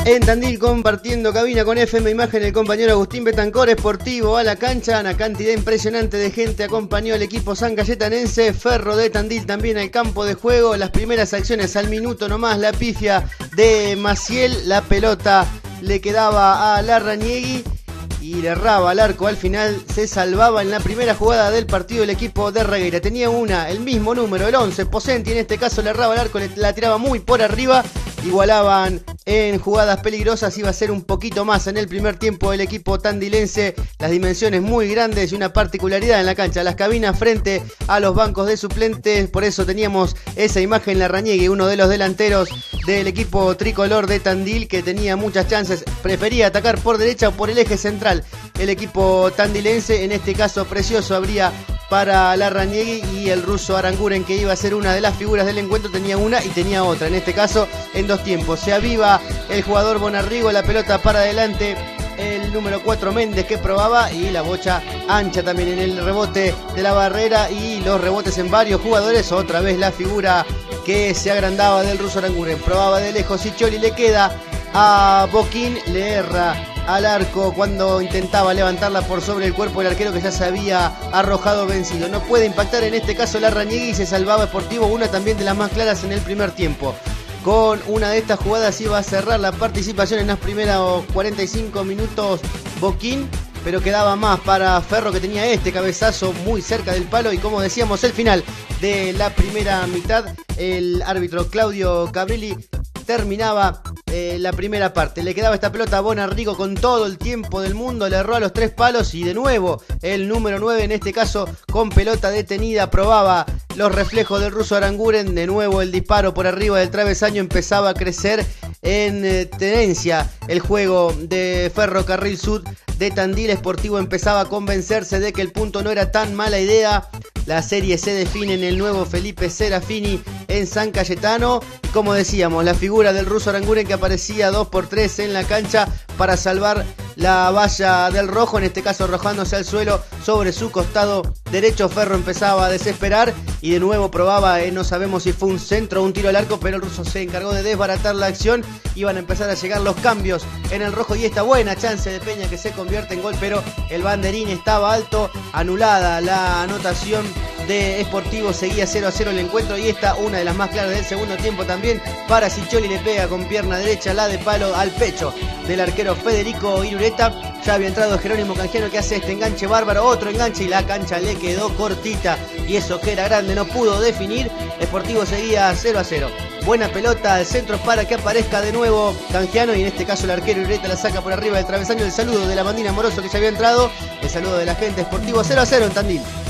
En Tandil, compartiendo cabina con FM Imagen, el compañero Agustín Betancor. Sportivo a la cancha, una cantidad impresionante de gente acompañó al equipo sancayetanense. Ferro de Tandil también al campo de juego. Las primeras acciones al minuto nomás, la pifia de Maciel, la pelota le quedaba a Larrañegui y le erraba al arco. Al final se salvaba en la primera jugada del partido el equipo de Regueira. Tenía el mismo número, el 11, Posenti. En este caso le erraba al arco, la tiraba muy por arriba. Igualaban en jugadas peligrosas. Iba a ser un poquito más en el primer tiempo el equipo tandilense. Las dimensiones muy grandes y una particularidad en la cancha: las cabinas frente a los bancos de suplentes. Por eso teníamos esa imagen. Larrañegui, uno de los delanteros del equipo tricolor de Tandil, que tenía muchas chances. Prefería atacar por derecha o por el eje central el equipo tandilense. En este caso precioso habría para Larrañegui, y el ruso Aranguren, que iba a ser una de las figuras del encuentro, tenía una y tenía otra. En este caso en dos tiempos. Se aviva el jugador Bonarrigo, la pelota para adelante, el número 4 Méndez, que probaba, y la bocha ancha también en el rebote de la barrera y los rebotes en varios jugadores. Otra vez la figura que se agrandaba del ruso Aranguren. Probaba de lejos Siccioli, le queda a Boquín, le erra al arco cuando intentaba levantarla por sobre el cuerpo del arquero, que ya se había arrojado vencido. No puede impactar en este caso Larrañegui y se salvaba Sportivo, una también de las más claras en el primer tiempo. Con una de estas jugadas iba a cerrar la participación en los primeros 45 minutos Boquín, pero quedaba más para Ferro, que tenía este cabezazo muy cerca del palo. Y como decíamos, el final de la primera mitad, el árbitro Claudio Cabrilli terminaba la primera parte. Le quedaba esta pelota a Bonarrigo con todo el tiempo del mundo, le erró a los 3 palos y de nuevo el número 9, en este caso con pelota detenida, probaba los reflejos del ruso Aranguren. De nuevo el disparo por arriba del travesaño. Empezaba a crecer en tenencia el juego de Ferrocarril Sud de Tandil. Sportivo empezaba a convencerse de que el punto no era tan mala idea. La serie se define en el nuevo Felipe Serafini en San Cayetano. Como decíamos, la figura del ruso Aranguren, que aparecía 2x3 en la cancha para salvar la valla del rojo, en este caso arrojándose al suelo sobre su costado derecho. Ferro empezaba a desesperar y de nuevo probaba, no sabemos si fue un centro o un tiro al arco, pero el ruso se encargó de desbaratar la acción. Iban a empezar a llegar los cambios en el rojo y esta buena chance de Peña, que se convierte en gol, pero el banderín estaba alto. Anulada la anotación de Sportivo, seguía 0-0 el encuentro, y esta una de las más claras del segundo tiempo también para Siccioli. Le pega con pierna derecha, la de palo, al pecho del arquero Federico Irureta. Ya había entrado Jerónimo Canjiano, que hace este enganche bárbaro, otro enganche, y la cancha le quedó cortita, y eso que era grande no pudo definir. Sportivo seguía 0-0. Buena pelota al centro para que aparezca de nuevo Canjiano, y en este caso el arquero Irureta la saca por arriba del travesaño. El saludo de la Mandina Moroso, que ya había entrado, el saludo de la gente. Sportivo 0-0 en Tandil.